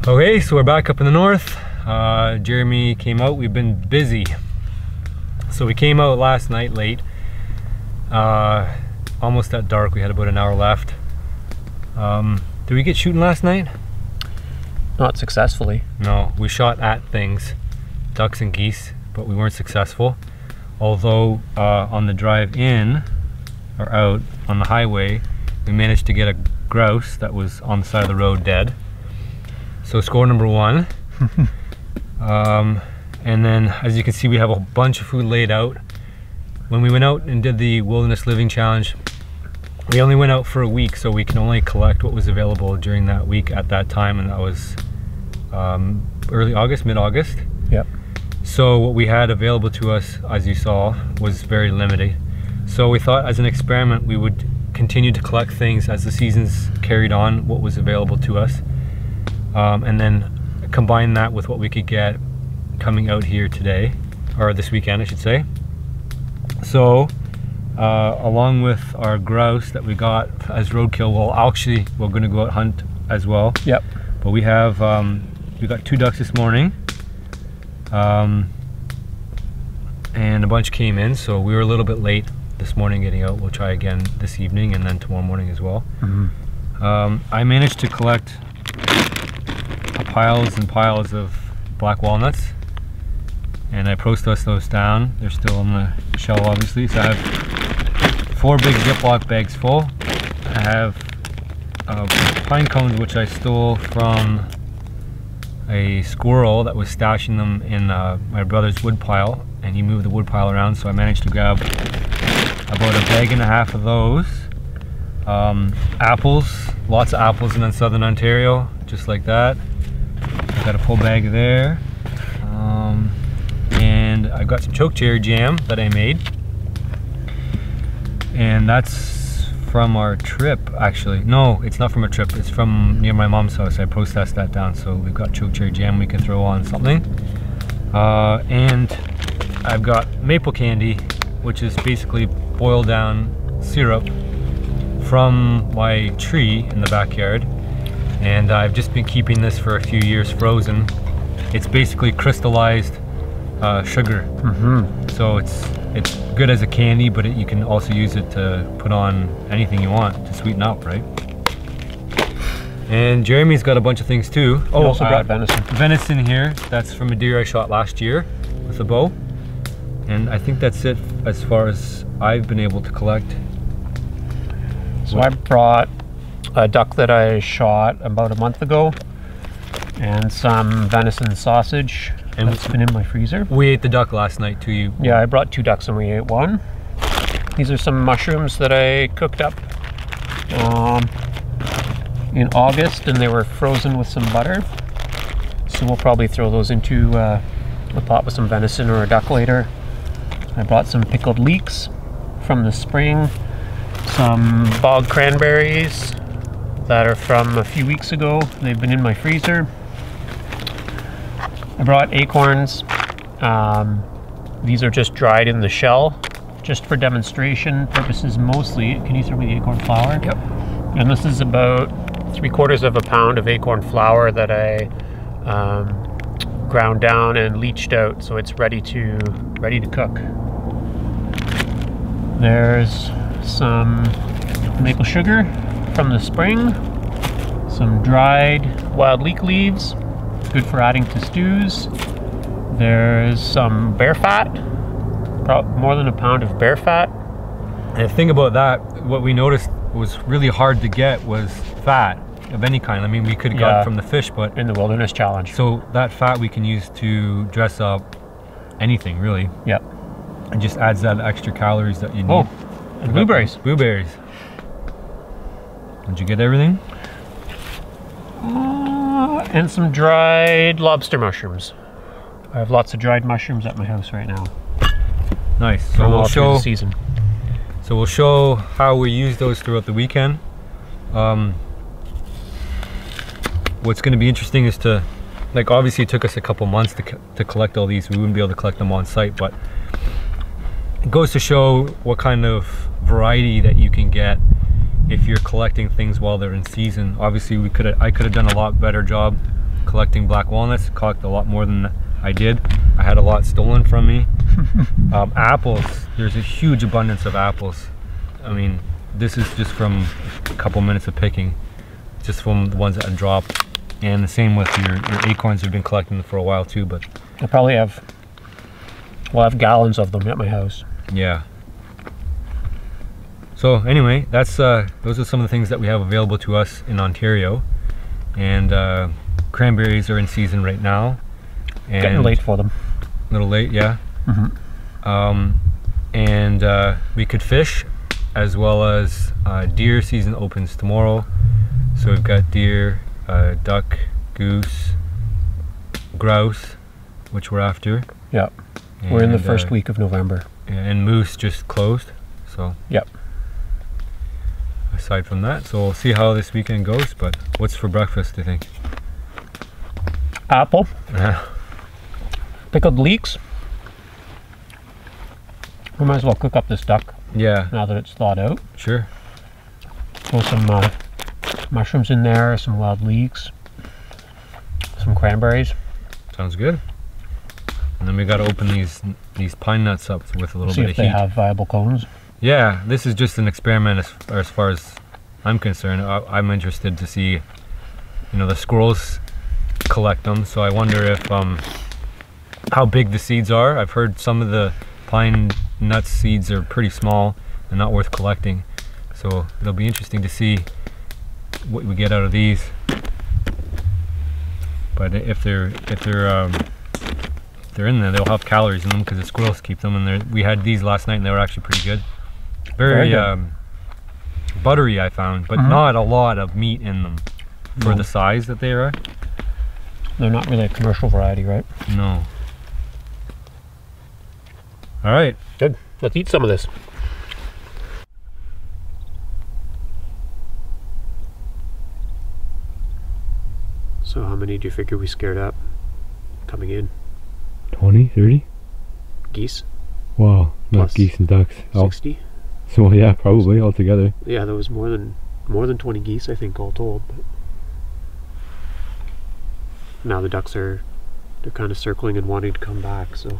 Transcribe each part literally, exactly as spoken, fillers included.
Okay, so we're back up in the north. Uh, Jeremy came out, we've been busy. So we came out last night late, uh, almost at dark. We had about an hour left. Um, did we get shooting last night? Not successfully. No, we shot at things, ducks and geese, but we weren't successful. Although uh, on the drive in, or out on the highway, we managed to get a grouse that was on the side of the road dead. So score number one. um, and then as you can see, we have a bunch of food laid out. When we went out and did the Wilderness Living Challenge, we only went out for a week, so we can only collect what was available during that week at that time, and that was um, early August, mid-August. Yep. So what we had available to us, as you saw, was very limited. So we thought as an experiment we would continue to collect things as the seasons carried on, what was available to us. Um, and then combine that with what we could get coming out here today, or this weekend I should say. So uh, along with our grouse that we got as roadkill, well actually we're going to go out hunt as well. Yep. But we have, um, we got two ducks this morning, um, and a bunch came in, so we were a little bit late this morning getting out. We'll try again this evening and then tomorrow morning as well. Mm-hmm. um, I managed to collect piles and piles of black walnuts, and I processed those down. They're still on the shell obviously. So I have four big Ziploc bags full. I have uh, pine cones which I stole from a squirrel that was stashing them in uh, my brother's wood pile, and he moved the wood pile around, so I managed to grab about a bag and a half of those. Um, apples, lots of apples in southern Ontario, just like that. Got a full bag there, um, and I've got some chokecherry jam that I made, and that's from our trip actually. No, it's not from a trip, it's from near my mom's house. I processed that down, so we've got chokecherry jam we can throw on something. Uh, and I've got maple candy, which is basically boiled down syrup from my tree in the backyard. And I've just been keeping this for a few years frozen. It's basically crystallized uh, sugar. Mm-hmm. So it's it's good as a candy, but it, you can also use it to put on anything you want to sweeten up, right? And Jeremy's got a bunch of things too. He oh, also brought uh, venison. Venison here. That's from a deer I shot last year with a bow. And I think that's it as far as I've been able to collect. So what? I brought a duck that I shot about a month ago, and some venison sausage, and it's been in my freezer. We ate the duck last night too. You? Yeah, I brought two ducks and we ate one. These are some mushrooms that I cooked up um, in August, and they were frozen with some butter. So we'll probably throw those into uh, a pot with some venison or a duck later. I brought some pickled leeks from the spring, some bog cranberries that are from a few weeks ago. They've been in my freezer. I brought acorns. Um, these are just dried in the shell, just for demonstration purposes mostly. Can you throw me the acorn flour? Yep. And this is about three quarters of a pound of acorn flour that I um, ground down and leached out, so it's ready to ready to cook. There's some maple sugar from the spring, some dried wild leek leaves, good for adding to stews. There's some bear fat, more than a pound of bear fat. And the thing about that, what we noticed was really hard to get was fat of any kind. I mean, we could have got yeah, it from the fish, but in the Wilderness Challenge. So that fat we can use to dress up anything, really. Yep. It just adds that extra calories that you need. Oh, and blueberries. Blueberries. Did you get everything? Uh, and some dried lobster mushrooms. I have lots of dried mushrooms at my house right now. Nice. So we'll show the season. So we'll show how we use those throughout the weekend. Um, what's going to be interesting is to, like, obviously it took us a couple months to to collect all these. We wouldn't be able to collect them on site, but it goes to show what kind of variety that you can get if you're collecting things while they're in season. Obviously we could I could have done a lot better job collecting black walnuts. Collected a lot more than I did. I had a lot stolen from me. um, apples, there's a huge abundance of apples. I mean, this is just from a couple minutes of picking, just from the ones that I dropped. And the same with your, your acorns. We've been collecting them for a while too, but I probably have, well, I have gallons of them at my house. Yeah. So anyway, that's uh, those are some of the things that we have available to us in Ontario. And uh, cranberries are in season right now. And getting late for them. A little late, yeah. Mm-hmm. Um, and uh, we could fish, as well as uh, deer season opens tomorrow. So we've got deer, uh, duck, goose, grouse, which we're after. Yeah, we're in the And, first uh, week of November. yeah, and moose just closed. So Yep. aside from that, so we'll see how this weekend goes. But what's for breakfast, do you think? Apple, Yeah. pickled leeks. We might as well cook up this duck Yeah, now that it's thawed out. sure. Throw some uh, mushrooms in there, some wild leeks, some cranberries. Sounds good. And then we got to open these these pine nuts up with a little See bit if of they heat. have viable cones. Yeah, this is just an experiment as, as far as I'm concerned. I, I'm interested to see, you know, the squirrels collect them. So I wonder if um, how big the seeds are. I've heard some of the pine nut seeds are pretty small and not worth collecting. So it'll be interesting to see what we get out of these. But if they're if they're um, if they're in there, they'll have calories in them because the squirrels keep them. And they're- we had these last night and they were actually pretty good. Very, Very good. Um, buttery, I found, but Mhm. not a lot of meat in them for No. the size that they are. They're not really a commercial variety, right? No. All right. Good. Let's eat some of this. So how many do you figure we scared up coming in? twenty, thirty? Geese? Wow, not Plus geese and ducks. Oh, sixty? so yeah, probably altogether. Yeah, there was more than more than twenty geese, I think, all told. But now the ducks are they're kind of circling and wanting to come back, so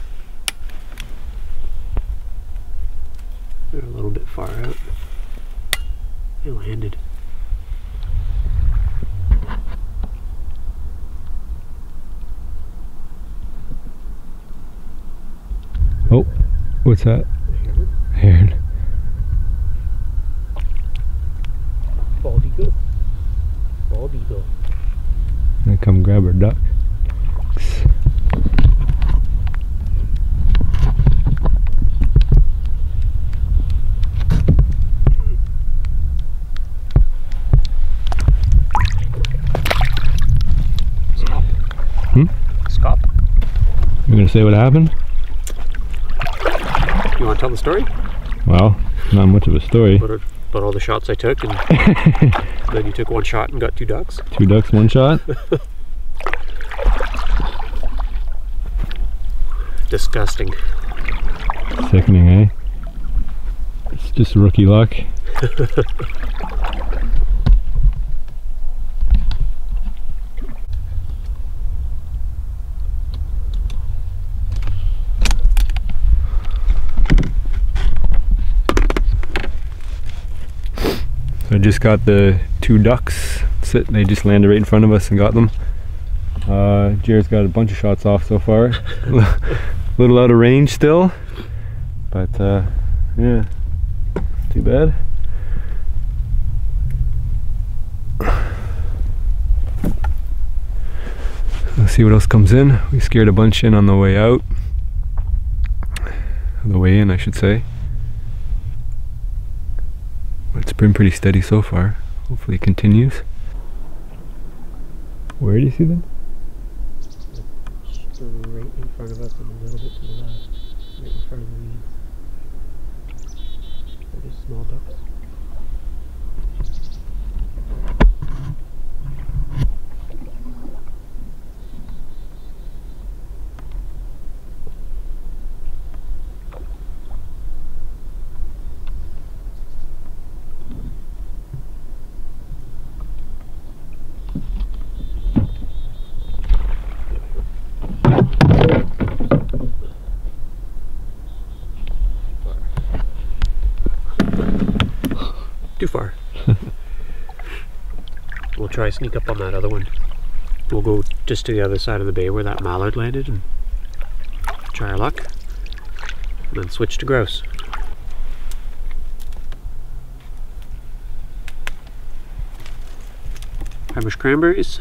they're a little bit far out. They landed. Oh, what's that? Heron? Heron. Bald eagle. Bald eagle. Gonna come grab her duck. Stop. Hmm? Stop. You gonna say what happened? You want to tell the story? Well, not much of a story. About, about all the shots I took, and then you took one shot and got two ducks. Two ducks, one shot. Disgusting. Sickening, eh? It's just rookie luck. So I just got the two ducks. Sit, they just landed right in front of us and got them. Uh, Jared's got a bunch of shots off so far. A little out of range still, but uh, yeah, too bad. Let's see what else comes in. We scared a bunch in on the way out. The way in, I should say. But it's been pretty steady so far. Hopefully it continues. Where do you see them? Straight in front of us and a little bit to the left. Right in front of the weeds. They're just small ducks. try sneak up on that other one. We'll go just to the other side of the bay where that mallard landed and try our luck. And then switch to grouse. Irish cranberries.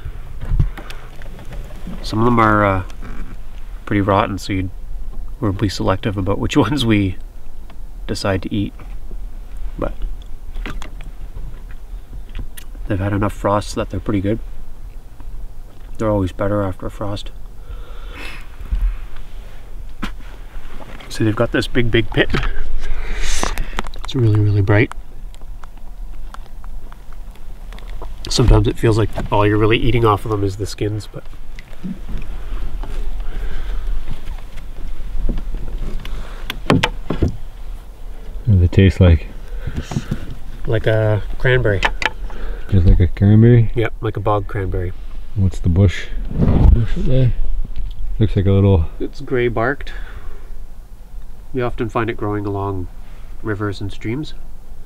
Some of them are uh, pretty rotten, so you'd we'll be selective about which ones we decide to eat. But they've had enough frost that they're pretty good. They're always better after a frost. So they've got this big, big pit. It's really, really bright. Sometimes it feels like all you're really eating off of them is the skins, but what do they taste like? Like a cranberry. Just like a cranberry? Yep, like a bog cranberry. What's the bush? Bush there? Looks like a little... It's gray barked. You often find it growing along rivers and streams.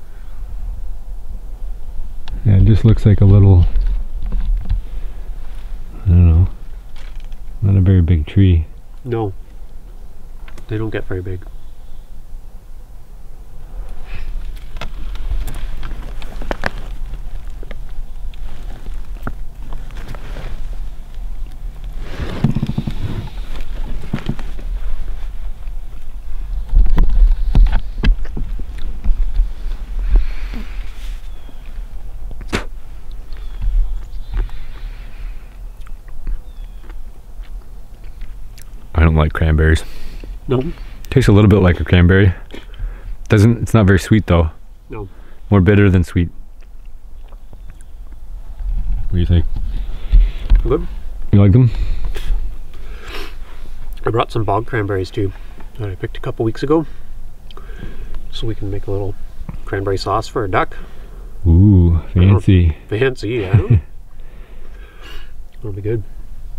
Yeah, it just looks like a little... I don't know. Not a very big tree. No. They don't get very big. I don't like cranberries. No. Tastes a little bit like a cranberry. Doesn't, it's not very sweet though. No. More bitter than sweet. What do you think? Good. You like them? I brought some bog cranberries too that I picked a couple weeks ago, so we can make a little cranberry sauce for a duck. Ooh, fancy. Oh, fancy, yeah. That'll be good.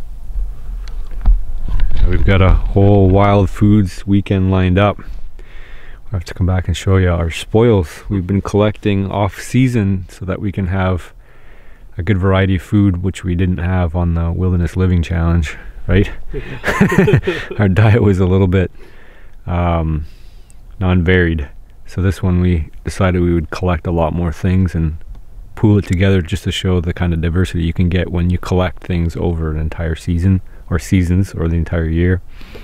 We've got a whole wild foods weekend lined up. We'll have to come back and show you our spoils we've been collecting off season so that we can have a good variety of food, which we didn't have on the Wilderness Living Challenge, right? Our diet was a little bit um, non-varied. So this one we decided we would collect a lot more things and pool it together just to show the kind of diversity you can get when you collect things over an entire season or seasons or the entire year.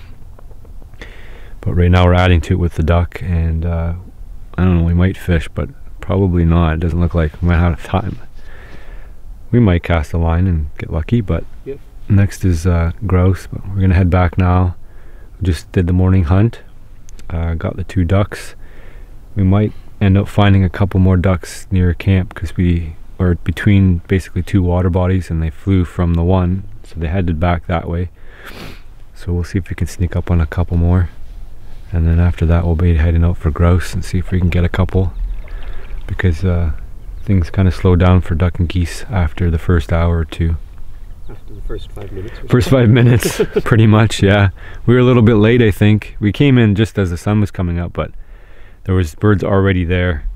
But right now we're adding to it with the duck, and uh, I don't know, we might fish, but probably not. It doesn't look like we might have time. We might cast a line and get lucky, but yep. Next is uh, grouse. But we're gonna head back now. We just did the morning hunt, uh, got the two ducks. We might end up finding a couple more ducks near camp because we are between basically two water bodies and they flew from the one, so they headed back that way. So we'll see if we can sneak up on a couple more, and then after that we'll be heading out for grouse and see if we can get a couple, because uh, things kind of slow down for duck and geese after the first hour or two. After the first five minutes or First five minutes, pretty much, yeah. We were a little bit late, I think. We came in just as the sun was coming up, but there was birds already there.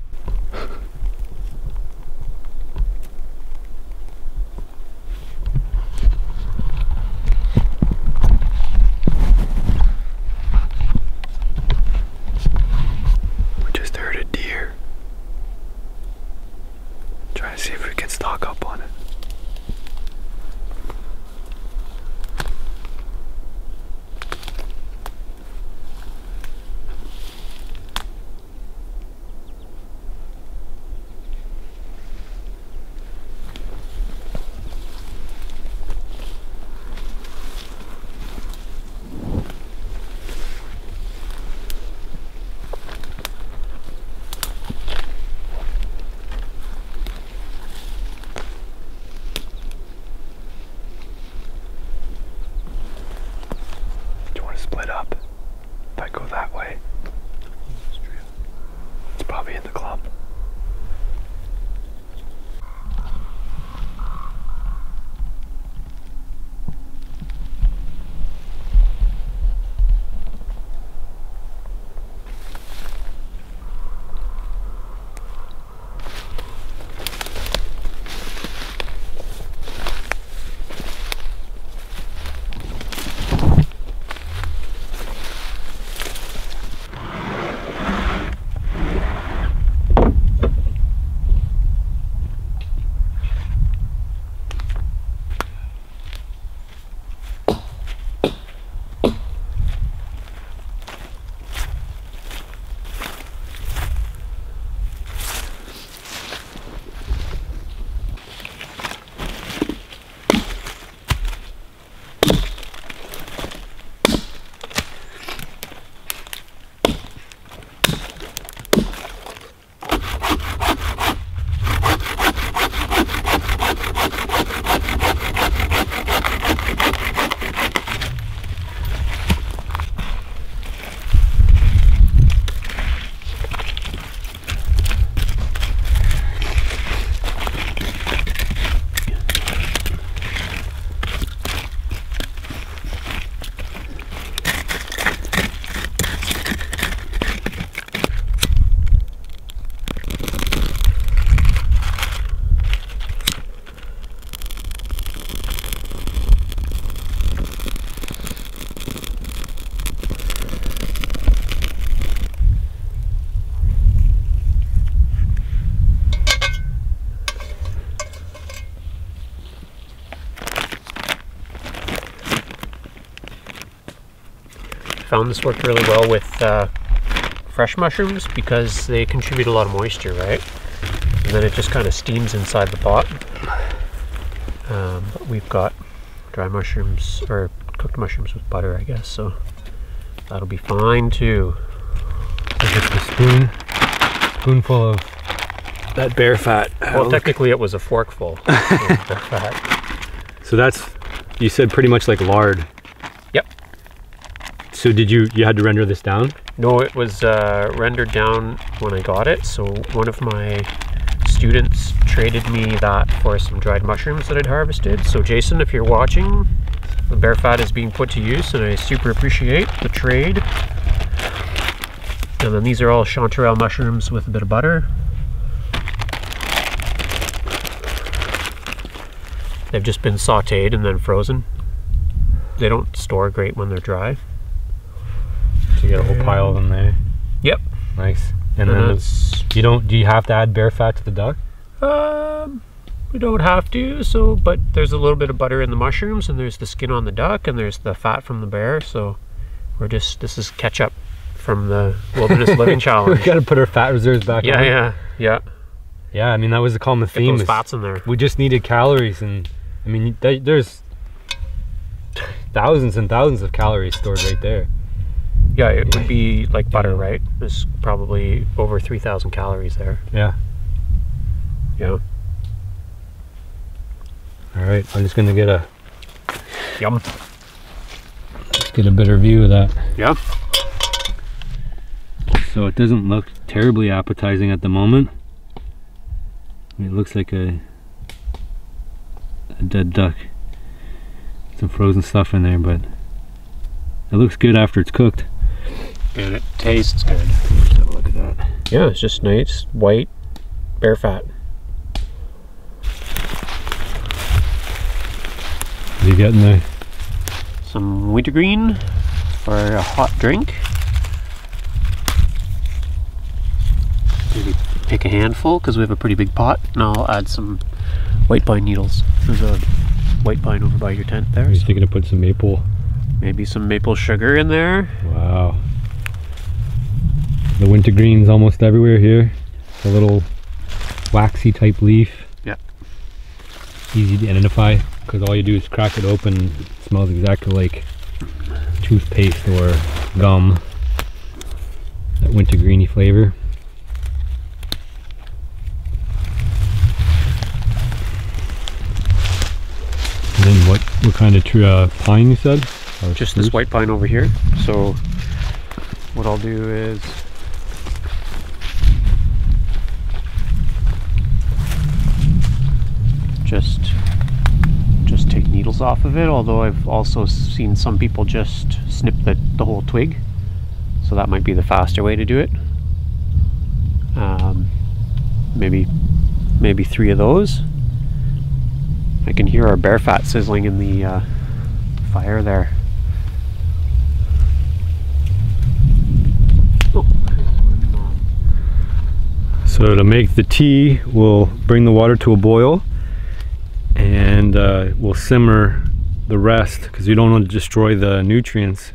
We just heard a deer. Trying to see if we can stalk up on it. found this worked really well with uh, fresh mushrooms because they contribute a lot of moisture, right? And then it just kind of steams inside the pot. Um, but we've got dry mushrooms, or cooked mushrooms with butter, I guess, so that'll be fine too. Just a spoon, spoonful of that bear fat. Well, oh, technically it was a forkful of bear fat. So that's, you said pretty much like lard. Yep. So did you, you had to render this down? No, it was uh, rendered down when I got it. So one of my students traded me that for some dried mushrooms that I'd harvested. So Jason, if you're watching, the bear fat is being put to use and I super appreciate the trade. And then these are all chanterelle mushrooms with a bit of butter. They've just been sauteed and then frozen. They don't store great when they're dry. So you got a whole pile of them there. Yep. Nice. And, And then you don't, do you have to add bear fat to the duck? Um, we don't have to, so, but there's a little bit of butter in the mushrooms and there's the skin on the duck and there's the fat from the bear, so we're just, this is ketchup from the Wilderness Living Challenge. We gotta put our fat reserves back yeah, on. Yeah, yeah, yeah. I mean, that was the common Get theme. those fats in there. We just needed calories, and I mean, th there's thousands and thousands of calories stored right there. Yeah, it would be like butter, right? There's probably over three thousand calories there. Yeah. Yeah. All right, I'm just gonna get a Yum. Let's get a better view of that. Yeah. So it doesn't look terribly appetizing at the moment. It looks like a, a dead duck. Some frozen stuff in there, but it looks good after it's cooked. And it tastes good. Let's have a look at that. Yeah, it's just nice, white, bear fat. What are you getting there? Some wintergreen for a hot drink. Maybe pick a handful because we have a pretty big pot, and I'll add some white pine needles. There's a white pine over by your tent there. Are you so thinking to put some maple? Maybe some maple sugar in there. Wow. The wintergreen's almost everywhere here. It's a little waxy type leaf. Yeah. Easy to identify because all you do is crack it open. It smells exactly like toothpaste or gum. That wintergreeny flavor. And then what, what kind of tree, uh, pine you said? Or Just spruce? this white pine over here. So what I'll do is just just take needles off of it, although I've also seen some people just snip the, the whole twig, so that might be the faster way to do it. Um, maybe maybe three of those. I can hear our bear fat sizzling in the uh, fire there. Oh. So to make the tea, we'll bring the water to a boil and uh, we'll simmer the rest because you don't want to destroy the nutrients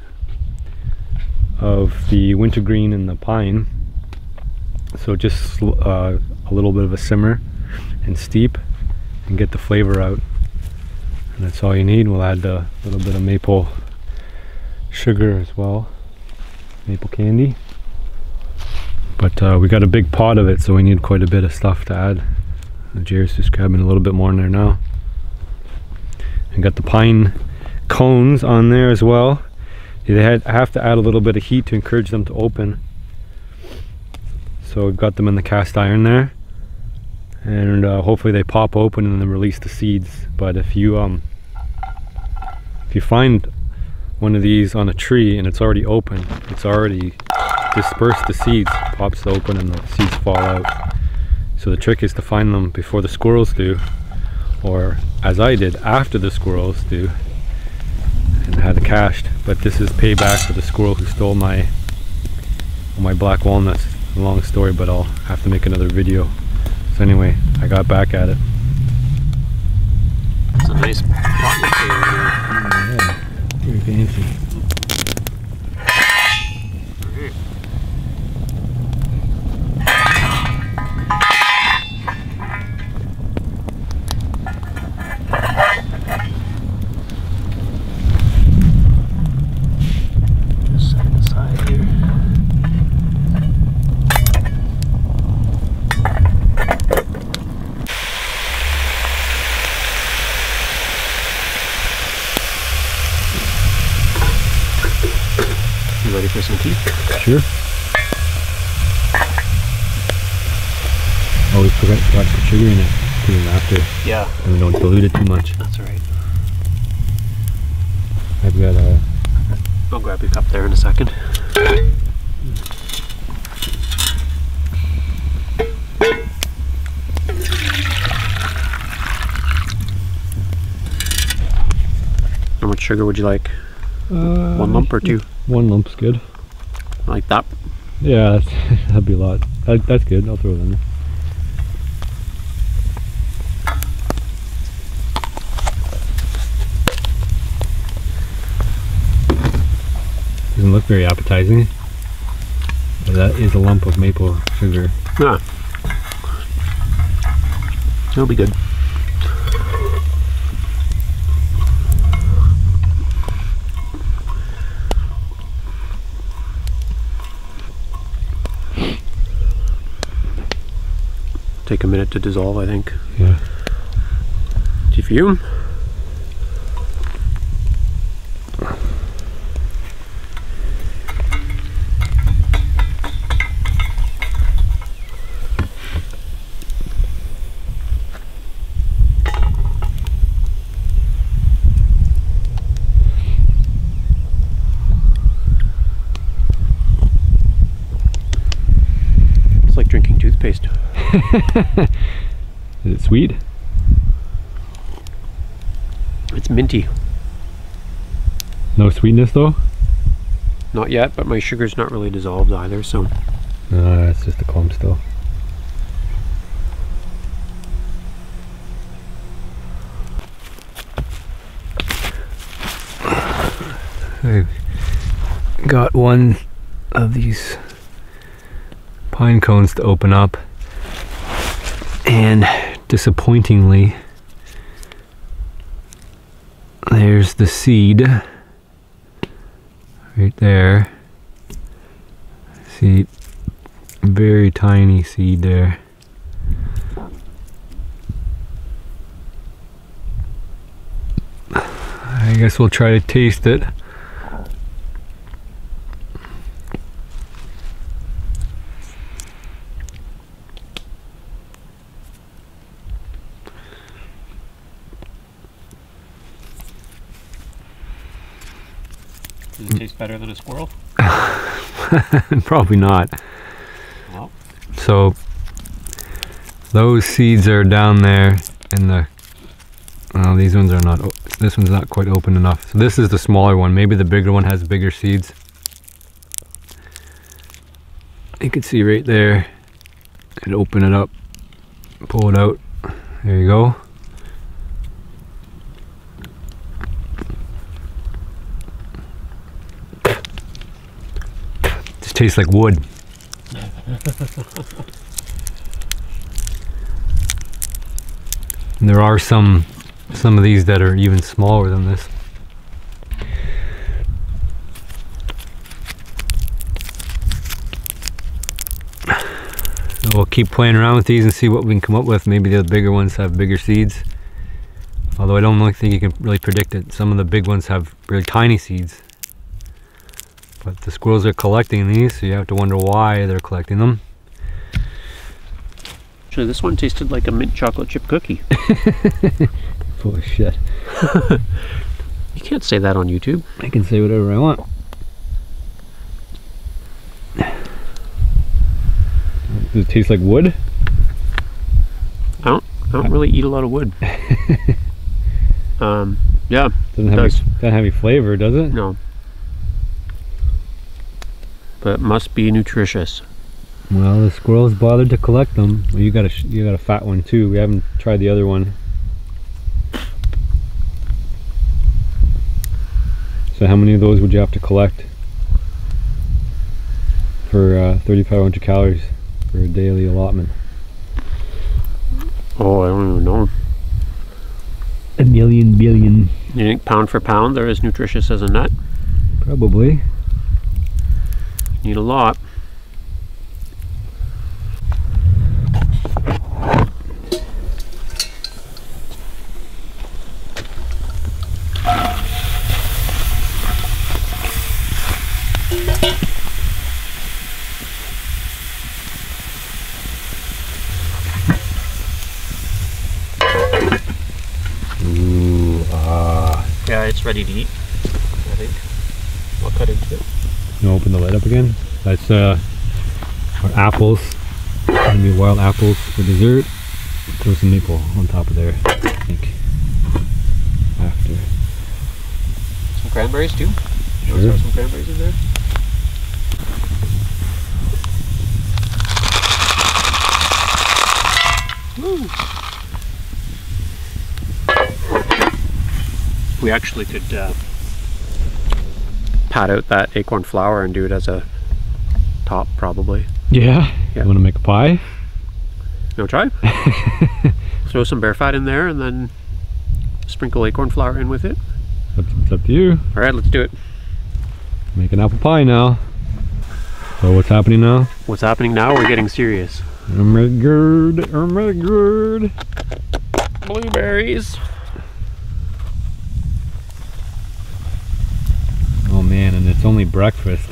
of the wintergreen and the pine. So just uh, a little bit of a simmer and steep and get the flavor out, and that's all you need. We'll add a little bit of maple sugar as well, maple candy, but uh, we got a big pot of it, so we need quite a bit of stuff to add. Jerry's just grabbing a little bit more in there now. And got the pine cones on there as well. They had, have to add a little bit of heat to encourage them to open, so we've got them in the cast iron there, and uh, hopefully they pop open and then release the seeds. But if you um if you find one of these on a tree and it's already open, it's already dispersed the seeds, pops open and the seeds fall out. So the trick is to find them before the squirrels do, or as I did, after the squirrels do, and had it cached. But this is payback for the squirrel who stole my my black walnuts. It's a long story, but I'll have to make another video. So anyway, I got back at it. It's a nice pot material. Yeah, very fancy. ready for some tea? Sure. Always forgot to put sugar in it. Put it after. Yeah. And we don't dilute it too much. That's right. I've got a... I'll grab your cup there in a second. How much sugar would you like? Uh, One lump or two? One lump's good. Like that? Yeah, that's, that'd be a lot. That, that's good. I'll throw it in there. Doesn't look very appetizing, but that is a lump of maple sugar. Yeah. It'll be good. Take a minute to dissolve, I think. Yeah. Tea for you. It's like drinking toothpaste. Is it sweet? It's minty. No sweetness though? Not yet, but my sugar's not really dissolved either, so. No, it's just a clump still. I've got one of these pine cones to open up, and disappointingly there's the seed right there. See, very tiny seed there. I guess we'll try to taste it. Does it taste better than a squirrel? Probably not. Well. So those seeds are down there in the, well, these ones are not, this one's not quite open enough. So this is the smaller one. Maybe the bigger one has bigger seeds. You can see right there, and open it up, pull it out. There you go. Just tastes like wood. And there are some some of these that are even smaller than this. So we'll keep playing around with these and see what we can come up with. Maybe the bigger ones have bigger seeds. Although I don't really think you can really predict it. Some of the big ones have really tiny seeds. But the squirrels are collecting these, so you have to wonder why they're collecting them. Actually, this one tasted like a mint chocolate chip cookie. Full of shit. You can't say that on YouTube. I can say whatever I want. Does it taste like wood? I don't. I don't really eat a lot of wood. um. Yeah. Doesn't have does. any, doesn't have any flavor, does it? No. But must be nutritious. Well, the squirrels bothered to collect them. Well, you got a you got a fat one too. We haven't tried the other one. So how many of those would you have to collect for uh, thirty-five hundred calories for a daily allotment? Oh, I don't even know. A million billion. You think pound for pound they're as nutritious as a nut? Probably. Need a lot. uh, it's ready to eat, I think. I'll cut into it. You open the lid up again? That's uh, our apples. Gonna be wild apples for dessert. Throw some maple on top of there, I think. After. Some cranberries too? Sure. Throw some cranberries in there. Woo. We actually could uh, pat out that acorn flour and do it as a top, probably. Yeah? Yeah. You want to make a pie? You want to try? Throw some bear fat in there and then sprinkle acorn flour in with it. It's, it's up to you. Alright, let's do it. Make an apple pie now. So what's happening now? What's happening now? We're getting serious. I'm ready good. I'm ready good. Blueberries. Oh man, and it's only breakfast.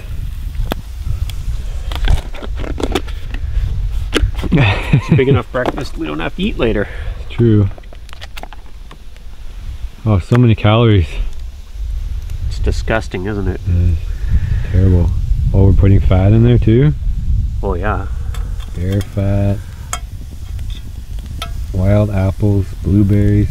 It's a big enough breakfast we don't have to eat later. True. Oh, so many calories. It's disgusting, isn't it? It is terrible. Oh, we're putting fat in there too? Oh yeah. Bear fat, wild apples, blueberries.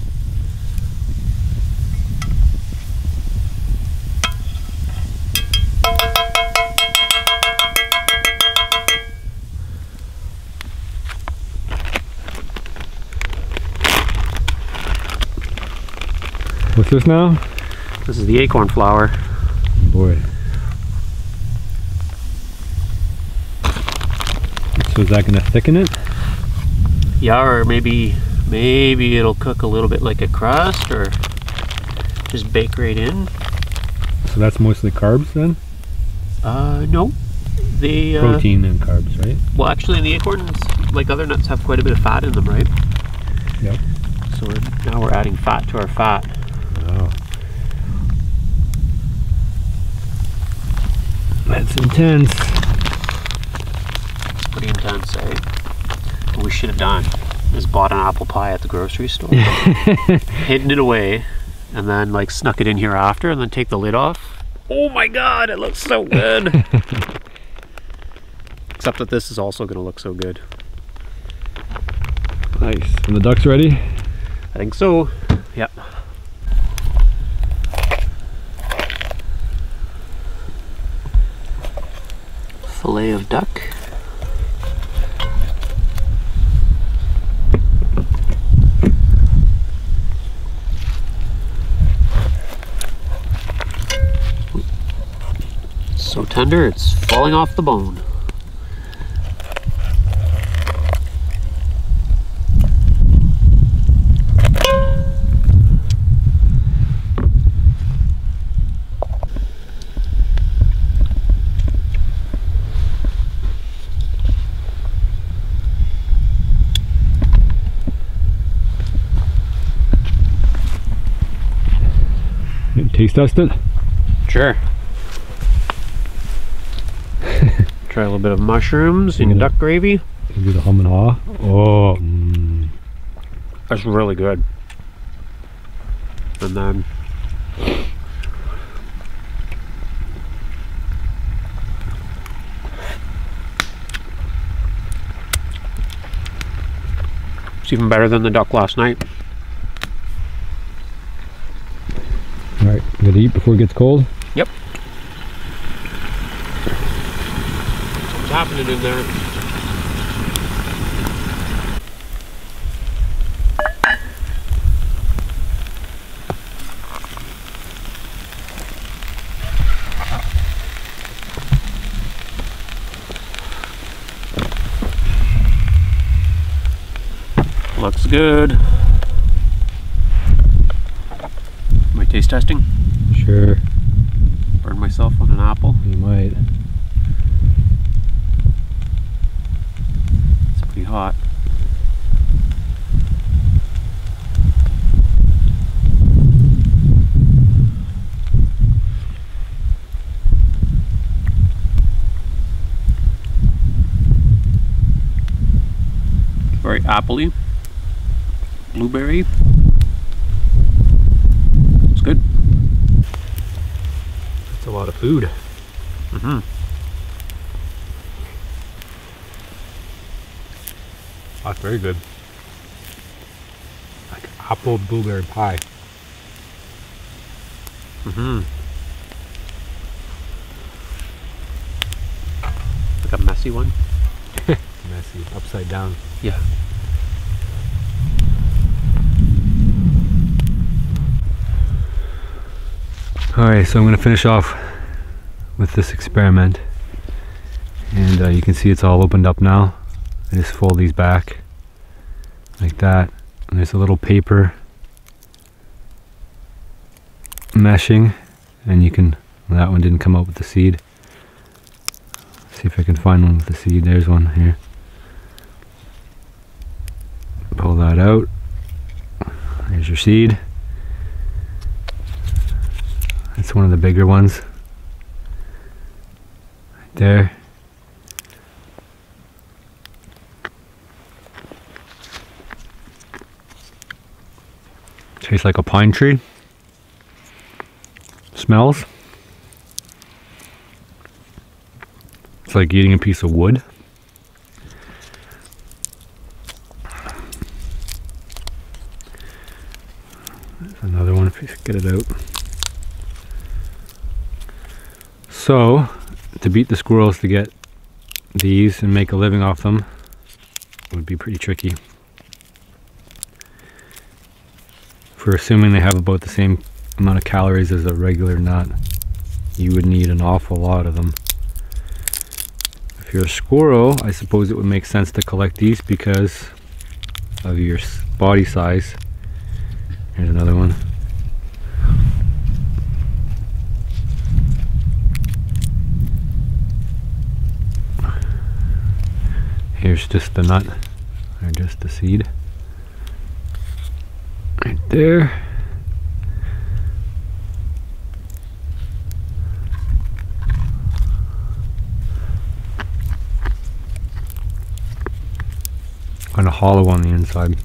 What's this now? This is the acorn flour. Oh boy. So is that going to thicken it? Yeah, or maybe maybe it'll cook a little bit like a crust, or just bake right in. So that's mostly carbs then? Uh, no. The uh, protein and carbs, right? Well, actually, the acorns, like other nuts, have quite a bit of fat in them, right? Yep. So we're, now we're adding fat to our fat. Wow. That's intense. Pretty intense, eh? What we should have done is bought an apple pie at the grocery store, hidden it away, and then like snuck it in here after, and then take the lid off. Oh my god, it looks so good! Except that this is also going to look so good. Nice. And the duck's ready? I think so. Yep. Fillet of duck. So tender, it's falling off the bone. Taste test it? Sure. Try a little bit of mushrooms in Yeah. duck gravy. Do the hum and haw. Oh, mm. That's really good. And then it's even better than the duck last night. All right, we gotta eat before it gets cold. Yep. What's happening in there? Looks good. Am I taste testing? Sure. Burn myself on an apple. You might. It's pretty hot. Very appley. Blueberry. It's good. food. Mm-hmm. That's very good. Like apple blueberry pie. Mm-hmm. Like a messy one. Messy, upside down. Yeah. Alright, so I'm going to finish off with this experiment. And uh, you can see it's all opened up now. I just fold these back like that. And there's a little paper meshing. And you can, well, that one didn't come out with the seed. See if I can find one with the seed. There's one here. Pull that out. There's your seed. It's one of the bigger ones. Right there. Tastes like a pine tree. Smells. It's like eating a piece of wood. There's another one if you get it out. So, to beat the squirrels to get these and make a living off them would be pretty tricky. If we're assuming they have about the same amount of calories as a regular nut, you would need an awful lot of them. If you're a squirrel, I suppose it would make sense to collect these because of your body size. Here's another one. Here's just the nut, or just the seed. Right there. Kind of hollow on the inside.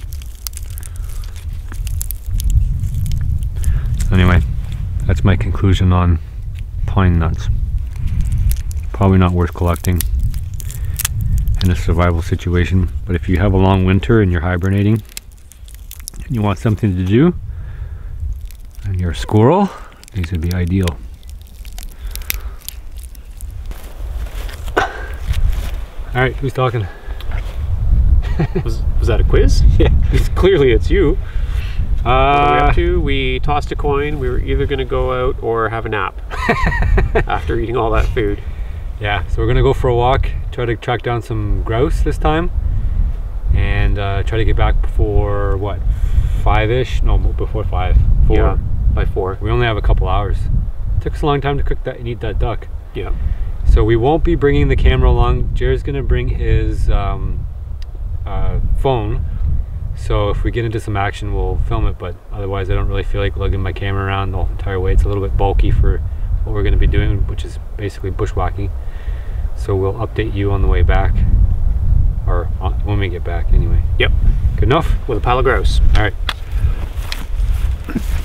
Anyway, that's my conclusion on pine nuts. Probably not worth collecting in a survival situation, but if you have a long winter and you're hibernating and you want something to do and you're a squirrel, these would be ideal. Alright, who's talking? was, was that a quiz? Yeah, it's, clearly it's you. Uh, what are we Uh, up to? We tossed a coin. We were either going to go out or have a nap after eating all that food. yeah, so we're gonna go for a walk, try to track down some grouse this time, and uh, try to get back before what, five-ish? No, before five. Four. Yeah, by four. We only have a couple hours. It took us a long time to cook that and eat that duck. Yeah. So we won't be bringing the camera along. Jared's gonna bring his um, uh, phone. So if we get into some action, we'll film it. But otherwise, I don't really feel like lugging my camera around the entire way. It's a little bit bulky for what we're gonna be doing, which is basically bushwhacking. So we'll update you on the way back, or on, when we get back anyway. Yep. Good enough? With a pile of grouse. All right.